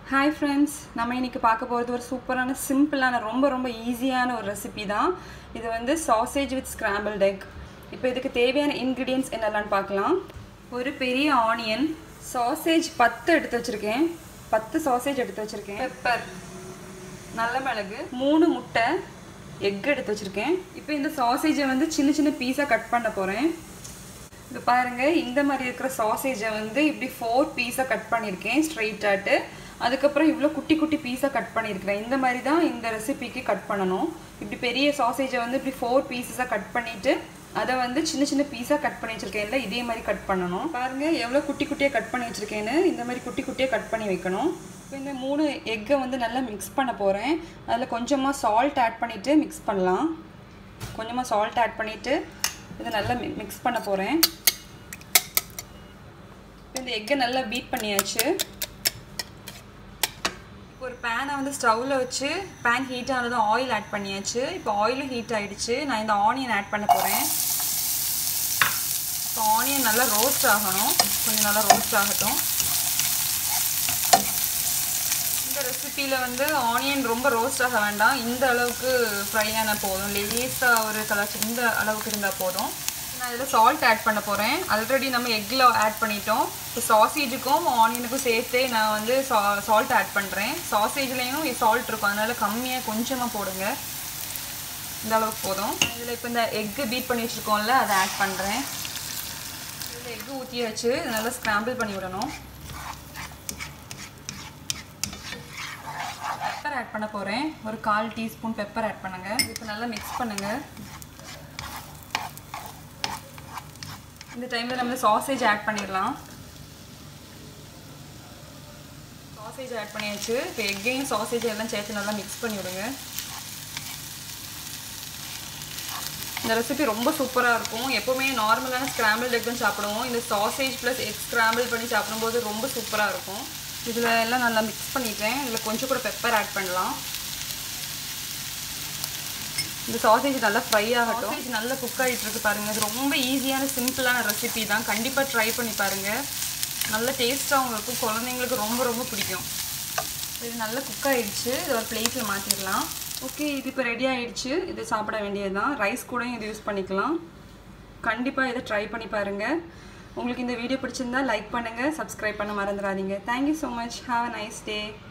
Hi friends, நம்ம இன்னைக்கு பார்க்க போறது ஒரு சூப்பரான சிம்பிளான ரொம்ப ஈஸியான ஒரு ரெசிபி தான். இது வந்து sausage with scrambled egg. இப்போ இதுக்கு தேவையான ingredients என்னெல்லாம் பார்க்கலாம். ஒரு பெரிய ஆனியன், sausage 10 எடுத்து வச்சிருக்கேன். 10 sausage எடுத்து வச்சிருக்கேன். பெப்பர், நல்ல மிளகு, 3 முட்டை, எக் எடுத்து வச்சிருக்கேன். இப்போ இந்த sausage வந்து சின்ன பீஸா கட் பண்ண போறேன். இது பாருங்க, இந்த மாதிரி இருக்கிற sausage வந்து இப்படி 4 பீஸா கட் பண்ணிருக்கேன் ஸ்ட்ரைட் ஆட்டு. அதுக்கு அப்புறம் இவ்ளோ குட்டி பீஸா கட் பண்ணிருக்கேன். இந்த மாதிரி தான் இந்த ரெசிபிக்கு கட் பண்ணனும். இப்படி பெரிய sausage வந்து இப்படி 4 பீஸஸா கட் பண்ணிட்டு அத வந்து சின்ன பீஸா கட் பண்ணி வச்சிருக்கேன்ல, இதே மாதிரி கட் பண்ணனும். பாருங்க எவ்ளோ குட்டியா கட் பண்ணி வச்சிருக்கேன்னு. இந்த மாதிரி குட்டியா கட் பண்ணி வைக்கணும். இப்போ இந்த 3 எக்க வந்து நல்லா mix பண்ண போறேன். அதுல கொஞ்சமா salt ஆட் பண்ணிட்டு mix பண்ணலாம். கொஞ்சமா salt ஆட் பண்ணிட்டு இத நல்லா mix பண்ண போறேன். இந்த எக்க நல்லா பீட் பண்ணியாச்சு. ஒரு pan வந்து ஸ்டவ்ல வச்சு pan ஹீட் ஆனதும் ஆயில் ஆட் பண்ணியாச்சு. இப்போ ஆயில் ஹீட் ஆயிடுச்சு. நான் இந்த ஆனியன் ஆட் பண்ண போறேன். இப்போ ஆனியன் நல்லா ரோஸ்ட் ஆகணும். கொஞ்சம் நல்லா ரோஸ்ட் ஆகட்டும். இந்த ரெசிபில வந்து ஆனியன் ரொம்ப ரோஸ்ட் ஆக வேண்டாம். இந்த அளவுக்கு ஃப்ரை ஆன போதும். லேசா ஒரு கலர் இந்த அளவுக்கு இருந்தா போதும். நான் இதல salt ஆட் பண்ண போறேன். ஆல்ரெடி நம்ம எக்ல ஆட் பண்ணிட்டோம். இப்போ sausageக்கும் ஆனியனுக்கும் சேர்த்தே நான் வந்து salt ஆட் பண்றேன். sausageலயும் salt இருக்கும். அதனால கம்மியா கொஞ்சமா போடுங்க. இந்த அளவுக்கு போதும். இதல இப்போ இந்த எக் பீட் பண்ணி வச்சிருக்கோம்ல, அத ஆட் பண்றேன். இதல எக் ஊத்தியாச்சு. நல்லா ஸ்கிராம்பிள் பண்ணி விடணும். பெப்பர் ஆட் பண்ண போறேன். ஒரு 1/4 டீஸ்பூன் பெப்பர் ஆட் பண்ணுங்க. இப்போ நல்லா mix பண்ணுங்க. இந்த டைம்ல நம்ம sausage ஆட் பண்ணிரலாம். sausage ஆட் பண்ணியாச்சு. இப்போ எக்கையும் sausage எல்லாம் சேர்த்து நல்லா mix பண்ணி விடுங்க. இந்த ரெசிபி ரொம்ப சூப்பரா இருக்கும். எப்பவுமே நார்மலான scrambled egg தான் சாப்பிடுவோம். இந்த sausage plus egg scramble பண்ணி சாப்பிடும்போது ரொம்ப சூப்பரா இருக்கும். இதுல எல்லாம் நல்லா mix பண்ணிட்டேன். இதுல கொஞ்சம் கூட பெப்பர் ஆட் பண்ணலாம். இந்த sausage நல்லா ஃப்ரை ஆகட்டும். sausage நல்லா குக் ஆயிட்டு இருக்கு பாருங்க. இது ரொம்ப ஈஸியான சிம்பிளான ரெசிபி தான். கண்டிப்பா ட்ரை பண்ணி பாருங்க. நல்ல டேஸ்டா இருக்கும். குழந்தைகளுக்கு ரொம்ப பிடிக்கும். இது நல்லா குக் ஆயிடுச்சு. இத ஒரு பிளேட்ல மாத்திரலாம். ஓகே, இது இப்போ ரெடி ஆயிடுச்சு. இது சாப்பிட வேண்டியதுதான். ரைஸ் கூடயும் இது யூஸ் பண்ணிக்கலாம். கண்டிப்பா இத ட்ரை பண்ணி பாருங்க. உங்களுக்கு இந்த வீடியோ பிடிச்சிருந்தா லைக் பண்ணுங்க, Subscribe பண்ண மறந்துடாதீங்க. Thank you so much. Have a nice day.